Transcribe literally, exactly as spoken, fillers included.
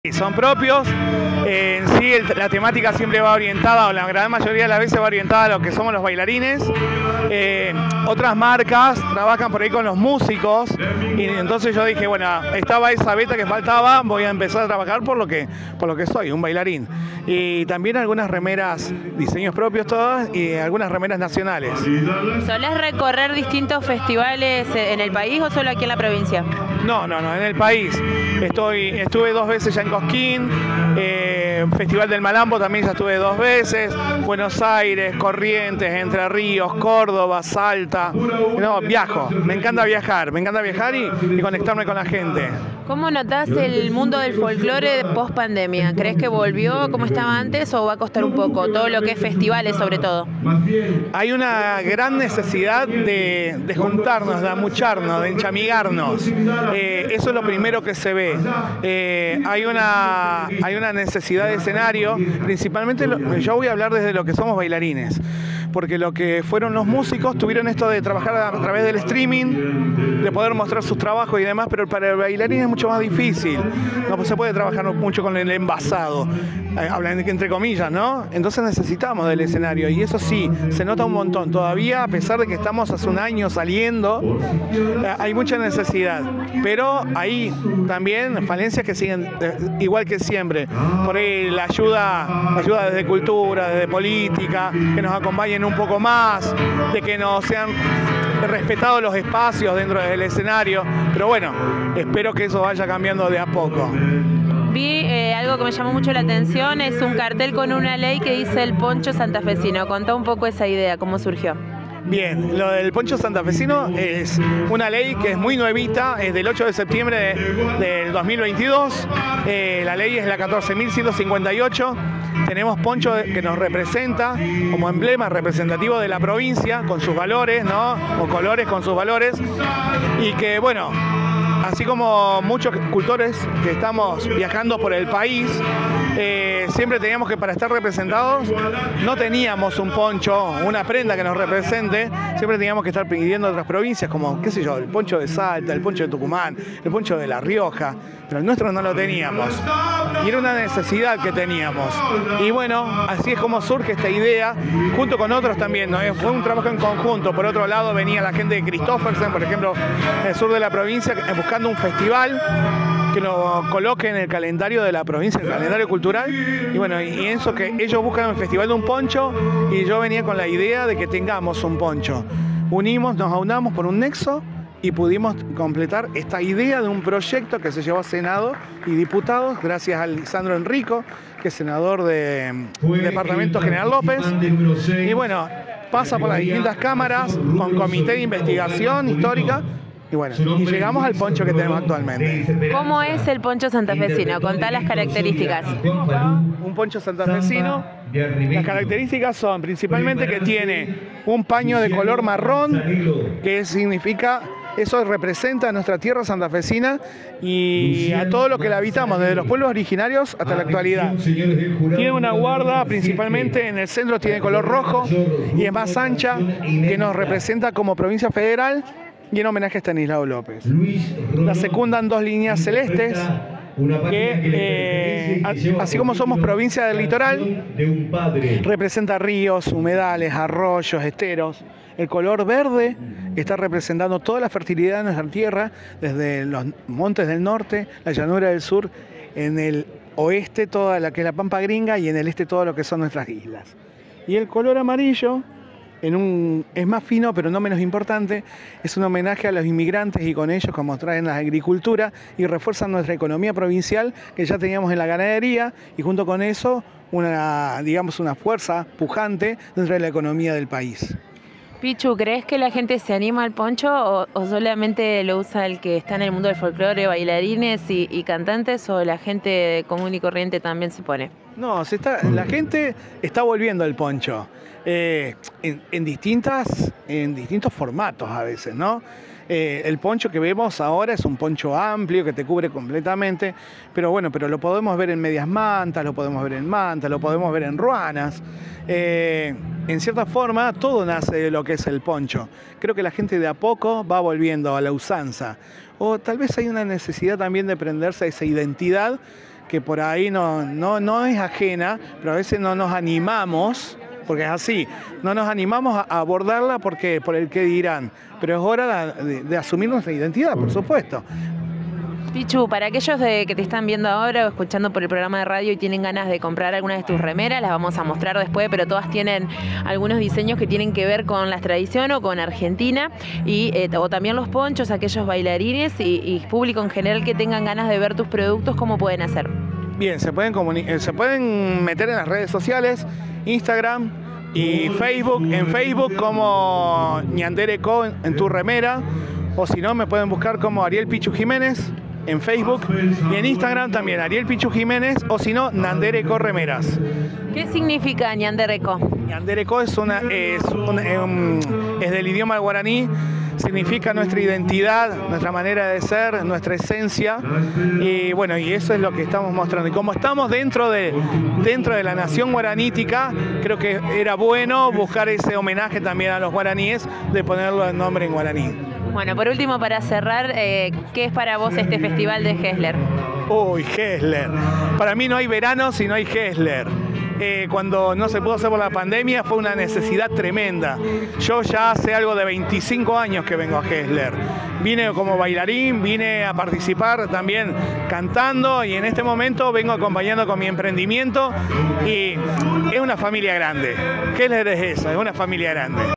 Son propios, eh, en sí el, la temática siempre va orientada, o la gran mayoría de las veces va orientada a lo que somos los bailarines. Eh, otras marcas trabajan por ahí con los músicos y entonces yo dije, bueno, estaba esa beta que faltaba, voy a empezar a trabajar por lo que, por lo que soy, un bailarín. Y también algunas remeras, diseños propios todas y algunas remeras nacionales. ¿Solés recorrer distintos festivales en el país o solo aquí en la provincia? No, no, no, en el país. Estoy, estuve dos veces ya en Cosquín, eh, Festival del Malambo también ya estuve dos veces, Buenos Aires, Corrientes, Entre Ríos, Córdoba, Salta. No, viajo, me encanta viajar, me encanta viajar y, y conectarme con la gente. ¿Cómo notás el mundo del folclore post pandemia? ¿Crees que volvió como estaba antes o va a costar un poco? Todo lo que es festivales sobre todo. Hay una gran necesidad de, de juntarnos, de amucharnos, de enchamigarnos. Eh, eso es lo primero que se ve. Eh, hay, una, hay una necesidad de escenario, principalmente lo, yo voy a hablar desde lo que somos bailarines, porque lo que fueron los músicos tuvieron esto de trabajar a través del streaming, de poder mostrar sus trabajos y demás, pero para el bailarín es mucho más difícil. No se puede trabajar mucho con el envasado, eh, hablan entre comillas, ¿no? Entonces necesitamos del escenario y eso sí, se nota un montón. Todavía, a pesar de que estamos hace un año saliendo, eh, hay mucha necesidad, pero hay también falencias que siguen eh, igual que siempre. Por ahí la ayuda, la ayuda desde cultura, desde política, que nos acompañen un poco más, de que nos sean respetados los espacios dentro del escenario, pero bueno, espero que eso vaya cambiando de a poco. Vi eh, algo que me llamó mucho la atención, es un cartel con una ley que dice el poncho santafesino. Contá un poco esa idea, cómo surgió. Bien, lo del poncho santafesino es una ley que es muy nuevita, es del ocho de septiembre de, del dos mil veintidós, eh, la ley es la catorce mil ciento cincuenta y ocho, tenemos poncho que nos representa como emblema representativo de la provincia, con sus valores, ¿no? O colores con sus valores, y que bueno, así como muchos cultores que estamos viajando por el país, eh, siempre teníamos que para estar representados, no teníamos un poncho, una prenda que nos represente, siempre teníamos que estar pidiendo a otras provincias, como, qué sé yo, el poncho de Salta, el poncho de Tucumán, el poncho de La Rioja, pero el nuestro no lo teníamos. Y era una necesidad que teníamos. Y bueno, así es como surge esta idea, junto con otros también, ¿no? Fue un trabajo en conjunto. Por otro lado venía la gente de Christoffersen, por ejemplo, en el sur de la provincia, buscando un festival que lo coloque en el calendario de la provincia, el calendario cultural, y bueno, y eso que ellos buscan el festival de un poncho, y yo venía con la idea de que tengamos un poncho. Unimos, nos aunamos por un nexo, y pudimos completar esta idea de un proyecto que se llevó a Senado y diputados, gracias a Lisandro Enrico, que es senador del de Departamento General López, y bueno, pasa por las distintas cámaras, con comité de investigación histórica, y bueno, y llegamos al poncho que tenemos actualmente. ¿Cómo es el poncho santafesino? Contá las características. Un poncho santafesino, las características son principalmente que tiene un paño de color marrón, que significa, eso representa a nuestra tierra santafesina y a todo lo que la habitamos, desde los pueblos originarios hasta la actualidad. Tiene una guarda, principalmente en el centro tiene color rojo y es más ancha, que nos representa como provincia federal, y en homenaje a Estanislao López. La secundan dos líneas celestes, que eh, así como somos provincia del litoral, representa ríos, humedales, arroyos, esteros. El color verde está representando toda la fertilidad de nuestra tierra, desde los montes del norte, la llanura del sur, en el oeste toda la que es la Pampa Gringa y en el este todo lo que son nuestras islas. Y el color amarillo, En un, es más fino pero no menos importante, es un homenaje a los inmigrantes y con ellos como traen la agricultura y refuerzan nuestra economía provincial que ya teníamos en la ganadería y junto con eso una, digamos, una fuerza pujante dentro de la economía del país. Pichu, ¿crees que la gente se anima al poncho o, o solamente lo usa el que está en el mundo del folclore, bailarines y, y cantantes, o la gente común y corriente también se pone? No, se está, la gente está volviendo al poncho, eh, en, en, distintas, en distintos formatos a veces, ¿no? Eh, el poncho que vemos ahora es un poncho amplio que te cubre completamente, pero bueno, pero lo podemos ver en medias mantas, lo podemos ver en mantas, lo podemos ver en ruanas. Eh, en cierta forma, todo nace de lo que es el poncho. Creo que la gente de a poco va volviendo a la usanza. O tal vez hay una necesidad también de prenderse a esa identidad que por ahí no, no, no es ajena, pero a veces no nos animamos, porque es así, no nos animamos a abordarla porque por el qué dirán, pero es hora de, de asumir nuestra identidad, por supuesto. Pichu, para aquellos de, que te están viendo ahora o escuchando por el programa de radio y tienen ganas de comprar alguna de tus remeras, las vamos a mostrar después, pero todas tienen algunos diseños que tienen que ver con la tradición o con Argentina, y eh, o también los ponchos, aquellos bailarines y, y público en general que tengan ganas de ver tus productos, ¿cómo pueden hacer? Bien, se pueden, se pueden meter en las redes sociales, Instagram y Facebook, en Facebook como Ñandere Co en, en tu remera, o si no me pueden buscar como Ariel Pichu Jiménez en Facebook, y en Instagram también Ariel Pichu Jiménez, o si no Ñandere Co Remeras. ¿Qué significa Ñandere Co? Ñandere Co es, una, es, una, es del idioma guaraní, significa nuestra identidad, nuestra manera de ser, nuestra esencia, y bueno, y eso es lo que estamos mostrando. Y como estamos dentro de, dentro de la nación guaranítica, creo que era bueno buscar ese homenaje también a los guaraníes, de ponerlo en nombre en guaraní. Bueno, por último, para cerrar, eh, ¿qué es para vos este festival de Hessler? Uy, Hessler. Para mí no hay verano si no hay Hessler. Eh, cuando no se pudo hacer por la pandemia fue una necesidad tremenda. Yo ya hace algo de veinticinco años que vengo a Hessler. Vine como bailarín, vine a participar también cantando, y en este momento vengo acompañando con mi emprendimiento, y es una familia grande. Hessler es eso, es una familia grande.